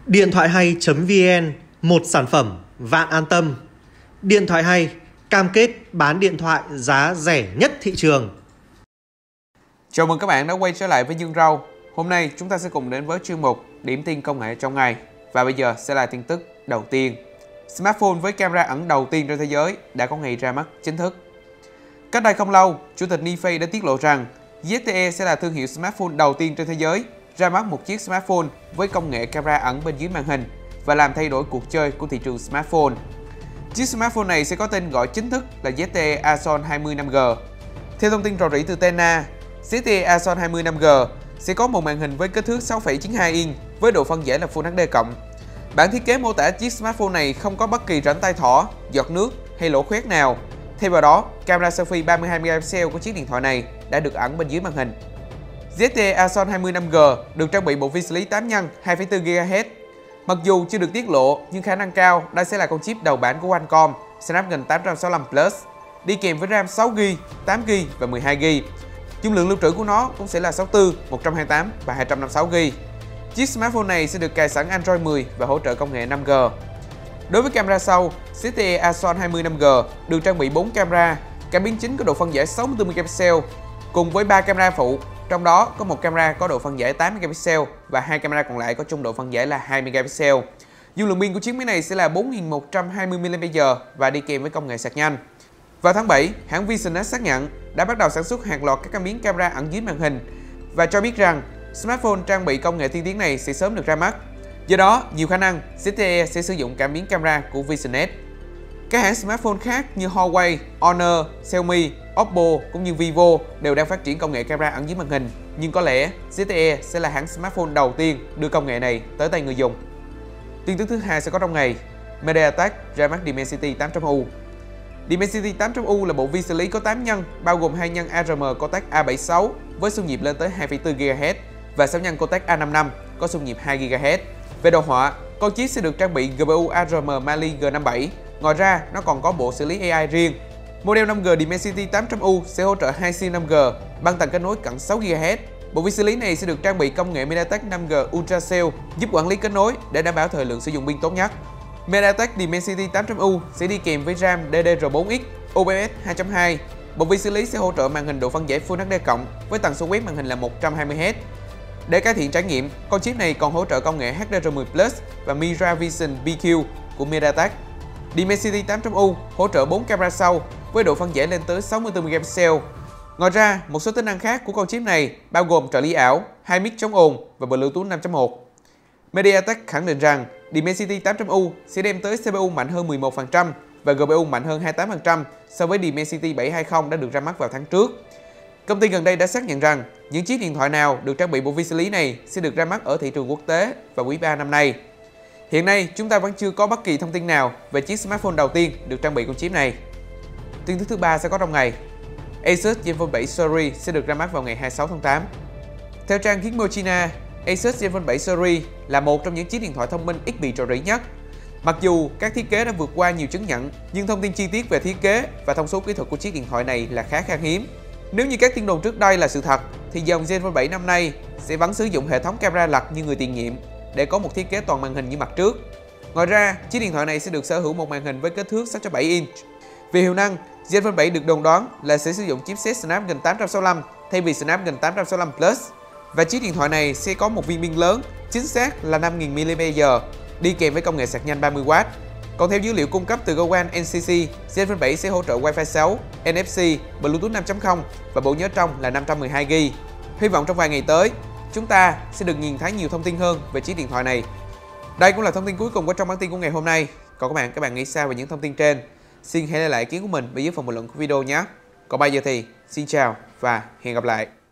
Điện thoại hay.vn, một sản phẩm, vạn an tâm. Điện thoại hay, cam kết bán điện thoại giá rẻ nhất thị trường. Chào mừng các bạn đã quay trở lại với Dương Rau. Hôm nay chúng ta sẽ cùng đến với chuyên mục Điểm tin công nghệ trong ngày. Và bây giờ sẽ là tin tức đầu tiên. Smartphone với camera ẩn đầu tiên trên thế giới đã có ngày ra mắt chính thức. Cách đây không lâu, Chủ tịch Nifei đã tiết lộ rằng ZTE sẽ là thương hiệu smartphone đầu tiên trên thế giới ra mắt một chiếc smartphone với công nghệ camera ẩn bên dưới màn hình và làm thay đổi cuộc chơi của thị trường smartphone. Chiếc smartphone này sẽ có tên gọi chính thức là ZTE Axon 20 5G. Theo thông tin rò rỉ từ Tena, ZTE Axon 20 5G sẽ có một màn hình với kích thước 6,92 inch với độ phân giải là Full HD+. Bản thiết kế mô tả chiếc smartphone này không có bất kỳ rãnh tay thỏ, giọt nước hay lỗ khoét nào. Thêm vào đó, camera selfie 32 megapixel của chiếc điện thoại này đã được ẩn bên dưới màn hình. ZTE Axon 20 5G được trang bị bộ vi xử lý 8 nhân 2,4 GHz. Mặc dù chưa được tiết lộ, nhưng khả năng cao đây sẽ là con chip đầu bản của Qualcomm Snapdragon 865 Plus, đi kèm với RAM 6GB, 8GB và 12GB. Dung lượng lưu trữ của nó cũng sẽ là 64, 128 và 256GB. Chiếc smartphone này sẽ được cài sẵn Android 10 và hỗ trợ công nghệ 5G. Đối với camera sau, ZTE Axon 20 5G được trang bị 4 camera, cảm biến chính có độ phân giải 64 megapixel cùng với 3 camera phụ, trong đó có một camera có độ phân giải 8 megapixel và 2 camera còn lại có chung độ phân giải là 2 megapixel. Dung lượng pin của chiếc máy này sẽ là 4120 mAh và đi kèm với công nghệ sạc nhanh. Vào tháng 7, hãng Visionet xác nhận đã bắt đầu sản xuất hàng loạt các cảm biến camera ẩn dưới màn hình và cho biết rằng smartphone trang bị công nghệ tiên tiến này sẽ sớm được ra mắt. Do đó, nhiều khả năng ZTE sẽ sử dụng cảm biến camera của Visionet. Các hãng smartphone khác như Huawei, Honor, Xiaomi, Oppo cũng như Vivo đều đang phát triển công nghệ camera ẩn dưới màn hình, nhưng có lẽ ZTE sẽ là hãng smartphone đầu tiên đưa công nghệ này tới tay người dùng. Tin tức thứ hai sẽ có trong ngày, MediaTek ra mắt Dimensity 800U. Dimensity 800U là bộ vi xử lý có 8 nhân, bao gồm 2 nhân ARM Cortex A76 với xung nhịp lên tới 2,4 GHz và 6 nhân Cortex A55 có xung nhịp 2 GHz. Về đồ họa, con chip sẽ được trang bị GPU ARM Mali G57. Ngoài ra, nó còn có bộ xử lý AI riêng. Model 5G Dimensity 800U sẽ hỗ trợ 2 sim 5G, băng tần kết nối cận 6 GHz. Bộ vi xử lý này sẽ được trang bị công nghệ MediaTek 5G Ultracell giúp quản lý kết nối để đảm bảo thời lượng sử dụng pin tốt nhất. MediaTek Dimensity 800U sẽ đi kèm với RAM DDR4X, UFS 2.2. Bộ vi xử lý sẽ hỗ trợ màn hình độ phân giải Full HD+ với tần số quét màn hình là 120Hz. Để cải thiện trải nghiệm, con chip này còn hỗ trợ công nghệ HDR10 Plus và Mira Vision BQ của MediaTek. Dimensity 800U hỗ trợ 4 camera sau với độ phân giải lên tới 64 megapixel. Ngoài ra, một số tính năng khác của con chip này bao gồm trợ lý ảo, 2 mic chống ồn và Bluetooth 5.1. MediaTek khẳng định rằng Dimensity 800U sẽ đem tới CPU mạnh hơn 11% và GPU mạnh hơn 28% so với Dimensity 720 đã được ra mắt vào tháng trước. Công ty gần đây đã xác nhận rằng những chiếc điện thoại nào được trang bị bộ vi xử lý này sẽ được ra mắt ở thị trường quốc tế vào quý 3 năm nay. Hiện nay, chúng ta vẫn chưa có bất kỳ thông tin nào về chiếc smartphone đầu tiên được trang bị con chip này. Tin tức thứ ba sẽ có trong ngày. Asus Zenfone 7 Series sẽ được ra mắt vào ngày 26 tháng 8. Theo trang Gizmo China, Asus Zenfone 7 Series là một trong những chiếc điện thoại thông minh ít bị rò rỉ nhất. Mặc dù các thiết kế đã vượt qua nhiều chứng nhận, nhưng thông tin chi tiết về thiết kế và thông số kỹ thuật của chiếc điện thoại này là khá khan hiếm. Nếu như các tin đồn trước đây là sự thật, thì dòng Zenfone 7 năm nay sẽ vẫn sử dụng hệ thống camera lật như người tiền nhiệm để có một thiết kế toàn màn hình như mặt trước. Ngoài ra, chiếc điện thoại này sẽ được sở hữu một màn hình với kích thước 6.7 inch. Về hiệu năng, Zenfone 7 được đồn đoán là sẽ sử dụng chipset Snapdragon 865 thay vì Snapdragon 865 Plus. Và chiếc điện thoại này sẽ có một viên pin lớn, chính xác là 5000 mAh, đi kèm với công nghệ sạc nhanh 30W. Còn theo dữ liệu cung cấp từ cơ quan NCC, Zenfone 7 sẽ hỗ trợ Wi-Fi 6, NFC, Bluetooth 5.0 và bộ nhớ trong là 512GB. Hy vọng trong vài ngày tới, chúng ta sẽ được nhìn thấy nhiều thông tin hơn về chiếc điện thoại này. Đây cũng là thông tin cuối cùng của trong bản tin của ngày hôm nay. Còn các bạn nghĩ sao về những thông tin trên? Xin hãy để lại ý kiến của mình bên dưới phần bình luận của video nhé. Còn bây giờ thì xin chào và hẹn gặp lại.